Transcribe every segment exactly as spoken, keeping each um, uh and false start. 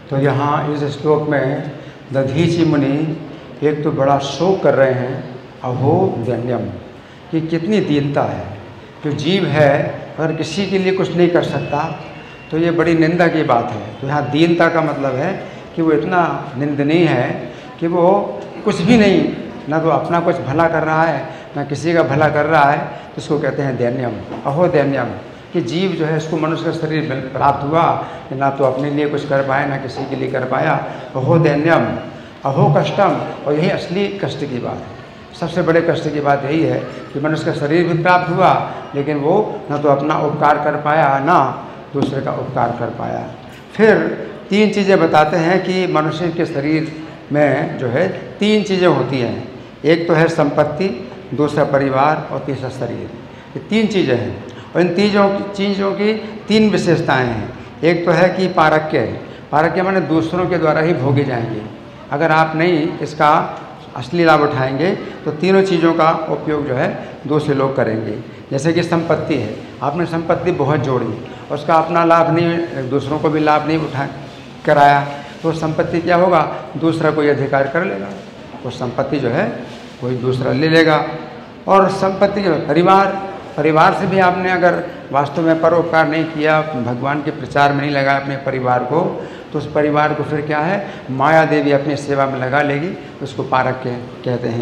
तो यहाँ इस श्लोक में दधीचि मुनि एक तो बड़ा शोक कर रहे हैं, अहो दैन्यम, कि कितनी दीनता है। जो जीव है अगर किसी के लिए कुछ नहीं कर सकता तो ये बड़ी निंदा की बात है। तो यहाँ दीनता का मतलब है कि वो इतना निंदनीय है कि वो कुछ भी नहीं, ना तो अपना कुछ भला कर रहा है ना किसी का भला कर रहा है, तो इसको कहते हैं दैन्यम, अहो दैन्यम, कि जीव जो है इसको मनुष्य का शरीर प्राप्त हुआ, ना तो अपने लिए कुछ कर पाया ना किसी के लिए कर पाया। अहो दैन्यम, अहो कष्टम, और यही असली कष्ट की बात है। सबसे बड़े कष्ट की बात यही है कि मनुष्य का शरीर भी प्राप्त हुआ लेकिन वो ना तो अपना उपकार कर पाया ना दूसरे का उपकार कर पाया। फिर तीन चीज़ें बताते हैं कि मनुष्य के शरीर में जो है तीन चीज़ें होती हैं। एक तो है संपत्ति, दूसरा परिवार और तीसरा शरीर। ये तीन चीज़ें हैं और इन तीनों चीज़ों की तीन विशेषताएं हैं। एक तो है कि पारक्य, पारक्य माने दूसरों के द्वारा ही भोगे जाएंगे। अगर आप नहीं इसका असली लाभ उठाएंगे तो तीनों चीज़ों का उपयोग जो है दूसरे लोग करेंगे। जैसे कि संपत्ति है, आपने संपत्ति बहुत जोड़ी, उसका अपना लाभ नहीं, दूसरों को भी लाभ नहीं उठा कराया, तो संपत्ति क्या होगा, दूसरा कोई अधिकार कर लेगा, वो संपत्ति जो है कोई दूसरा ले लेगा। और संपत्ति के परिवार, परिवार से भी आपने अगर वास्तव में परोपकार नहीं किया, भगवान के प्रचार में नहीं लगाया अपने परिवार को, तो उस परिवार को फिर क्या है, माया देवी अपनी सेवा में लगा लेगी, उसको पारक्य कहते हैं।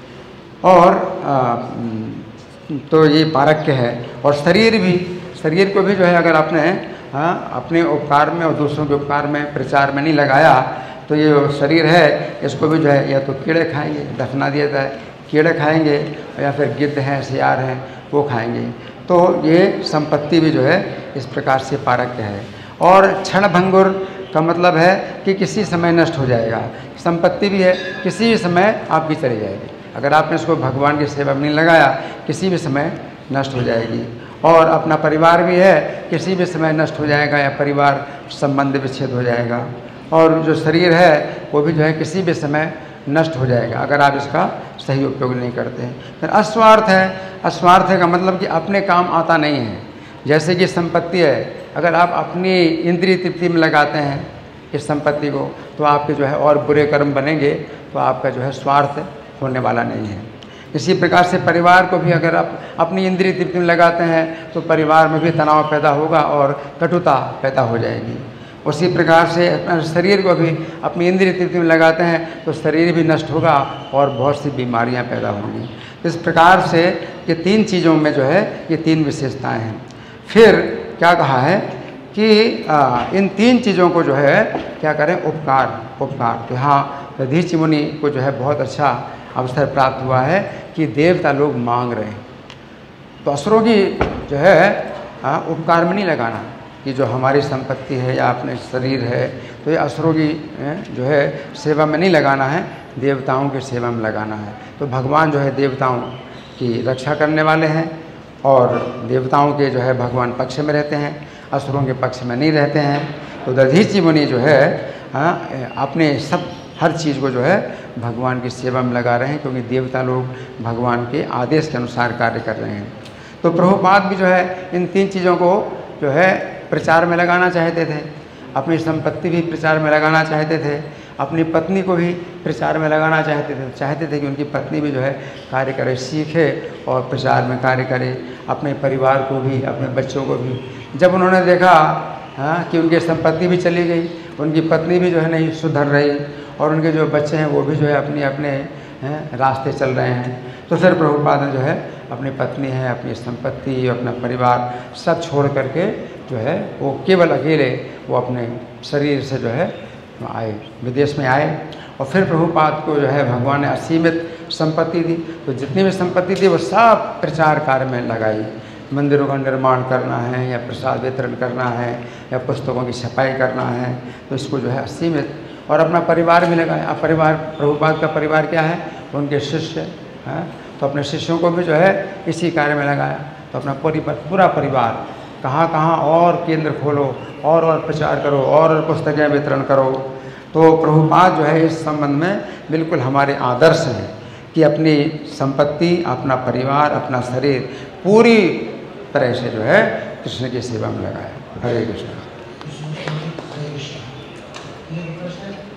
और आ, तो ये पारक्य है। और शरीर भी, शरीर को भी जो है अगर आपने हाँ अपने उपकार में और दूसरों के उपकार में प्रचार में नहीं लगाया तो ये शरीर है इसको भी जो है या तो कीड़े खाएंगे, दफना दिया जाता है, कीड़े खाएंगे, या फिर गिद्ध हैं, सियार हैं, वो खाएंगे। तो ये संपत्ति भी जो है इस प्रकार से पारक्य है। और क्षण भंगुर का मतलब है कि किसी समय नष्ट हो जाएगा। संपत्ति भी है, किसी भी समय आपकी चली जाएगी, अगर आपने इसको भगवान की सेवा में नहीं लगाया किसी भी समय नष्ट हो जाएगी। और अपना परिवार भी है, किसी भी समय नष्ट हो जाएगा या परिवार संबंध विच्छेद हो जाएगा। और जो शरीर है वो भी जो है किसी भी समय नष्ट हो जाएगा अगर आप इसका सही उपयोग नहीं करते हैं। फिर अस्वार्थ है, अस्वार्थ का मतलब कि अपने काम आता नहीं है। जैसे कि संपत्ति है, अगर आप अपनी इंद्रिय तृप्ति में लगाते हैं इस संपत्ति को तो आपके जो है और बुरे कर्म बनेंगे, तो आपका जो है स्वार्थ होने वाला नहीं है। इसी प्रकार से परिवार को भी अगर आप अपनी इंद्रिय तृप्ति में लगाते हैं तो परिवार में भी तनाव पैदा होगा और कटुता पैदा हो जाएगी। उसी प्रकार से शरीर को भी अपनी इंद्रिय तृप्ति में लगाते हैं तो शरीर भी नष्ट होगा और बहुत सी बीमारियां पैदा होंगी। इस प्रकार से ये तीन चीज़ों में जो है ये तीन विशेषताएं हैं। फिर क्या कहा है कि आ, इन तीन चीज़ों को जो है क्या करें, उपकार, उपकार। तो यहाँ दधीचि मुनि को जो है बहुत अच्छा अवसर प्राप्त हुआ है कि देवता लोग मांग रहे हैं, तो असुरों की जो है आ, उपकार में नहीं लगाना कि जो हमारी संपत्ति है या अपने शरीर है तो ये असुरों की जो है सेवा में नहीं लगाना है, देवताओं की सेवा में लगाना है। तो भगवान जो है देवताओं की रक्षा करने वाले हैं और देवताओं के जो है भगवान पक्ष में रहते हैं, असुरों के पक्ष में नहीं रहते हैं। तो दधीचि मुनि जो है हाँ अपने सब हर चीज़ को जो है भगवान की सेवा में लगा रहे हैं, क्योंकि देवता लोग भगवान के आदेश के अनुसार कार्य कर रहे हैं। तो प्रभुपाद भी जो है इन तीन चीज़ों को जो है प्रचार में लगाना चाहते थे, अपनी संपत्ति भी प्रचार में लगाना चाहते थे, अपनी पत्नी को भी प्रचार में लगाना चाहते थे चाहते थे कि उनकी पत्नी भी जो है कार्य करे, सीखे और प्रचार में कार्य करे, अपने परिवार को भी, अपने बच्चों को भी। जब उन्होंने देखा हाँ कि उनकी संपत्ति भी चली गई, उनकी पत्नी भी जो है नहीं सुधर रही और उनके जो बच्चे हैं वो भी जो है अपने अपने हैं रास्ते चल रहे हैं, तो फिर प्रभुपाद ने जो है अपनी पत्नी है, अपनी संपत्ति, अपना परिवार सब छोड़ करके जो है वो केवल अकेले वो अपने शरीर से जो है आए, विदेश में आए। और फिर प्रभुपाद को जो है भगवान ने असीमित संपत्ति दी, तो जितनी भी संपत्ति थी वो सब प्रचार कार्य में लगाई। मंदिरों का निर्माण करना है या प्रसाद वितरण करना है या पुस्तकों की छपाई करना है, तो इसको जो है असीमित। और अपना परिवार भी लगाया। अब परिवार, प्रभुपाद का परिवार क्या है, उनके शिष्य हैं, तो अपने शिष्यों को भी जो है इसी कार्य में लगाया। तो अपना परिवार, पूरा परिवार कहाँ कहाँ और केंद्र खोलो और और प्रचार करो और पुस्तकें वितरण करो। तो प्रभुपाद जो है इस संबंध में बिल्कुल हमारे आदर्श हैं कि अपनी संपत्ति, अपना परिवार, अपना शरीर पूरी तरह से जो है कृष्ण की सेवा में लगाया। हरे कृष्ण। ये प्रश्न